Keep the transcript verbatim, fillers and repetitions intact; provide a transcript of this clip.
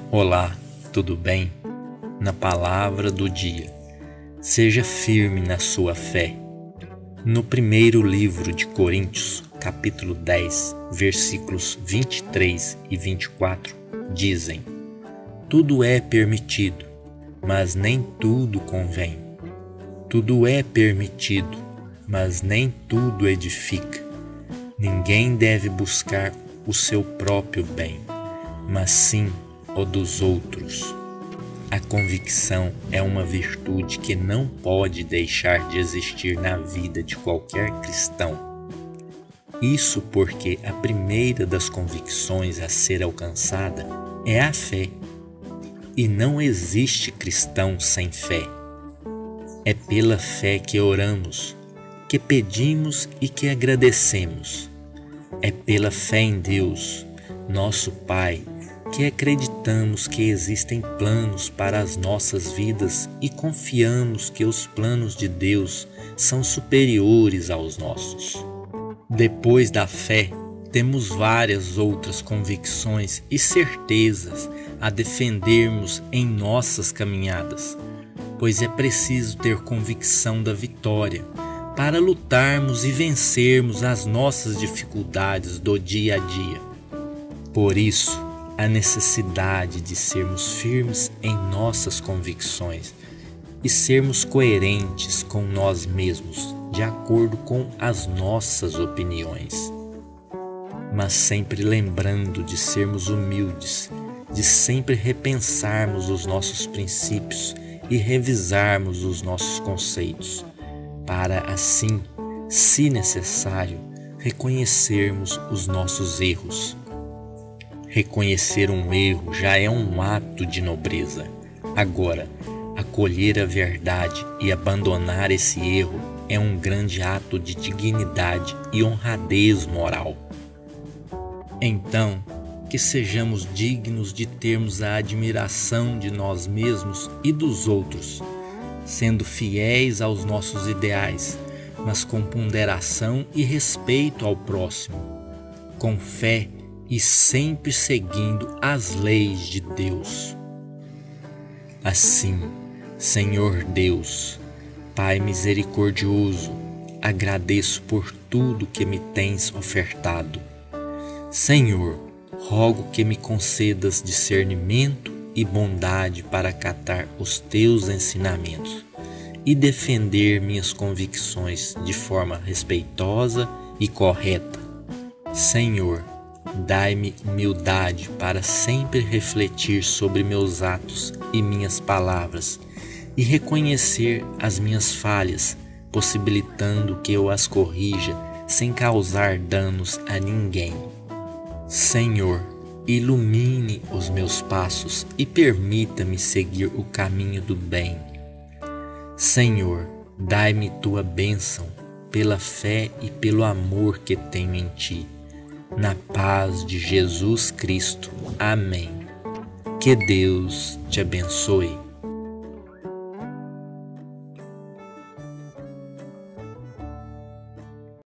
Olá, tudo bem? Na palavra do dia, seja firme na sua fé. No primeiro livro de Coríntios, capítulo dez, versículos vinte e três e vinte e quatro, dizem: tudo é permitido, mas nem tudo convém. Tudo é permitido, mas nem tudo edifica. Ninguém deve buscar o seu próprio bem, mas sim o dos outros. A convicção é uma virtude que não pode deixar de existir na vida de qualquer cristão. Isso porque a primeira das convicções a ser alcançada é a fé. E não existe cristão sem fé. É pela fé que oramos, que pedimos e que agradecemos. É pela fé em Deus, nosso Pai, que acreditamos que existem planos para as nossas vidas e confiamos que os planos de Deus são superiores aos nossos. Depois da fé, temos várias outras convicções e certezas a defendermos em nossas caminhadas, pois é preciso ter convicção da vitória para lutarmos e vencermos as nossas dificuldades do dia a dia. Por isso, a necessidade de sermos firmes em nossas convicções e sermos coerentes com nós mesmos, de acordo com as nossas opiniões. Mas sempre lembrando de sermos humildes, de sempre repensarmos os nossos princípios e revisarmos os nossos conceitos, para assim, se necessário, reconhecermos os nossos erros. Reconhecer um erro já é um ato de nobreza. Agora, acolher a verdade e abandonar esse erro é um grande ato de dignidade e honradez moral. Então, que sejamos dignos de termos a admiração de nós mesmos e dos outros, sendo fiéis aos nossos ideais, mas com ponderação e respeito ao próximo, com fé e sempre seguindo as leis de Deus. Assim, Senhor Deus, Pai misericordioso, agradeço por tudo que me tens ofertado. Senhor, rogo que me concedas discernimento e bondade para acatar os teus ensinamentos e defender minhas convicções de forma respeitosa e correta. Senhor, dai-me humildade para sempre refletir sobre meus atos e minhas palavras e reconhecer as minhas falhas, possibilitando que eu as corrija sem causar danos a ninguém. Senhor, ilumine os meus passos e permita-me seguir o caminho do bem. Senhor, dai-me tua bênção pela fé e pelo amor que tenho em ti. Na paz de Jesus Cristo. Amém. Que Deus te abençoe.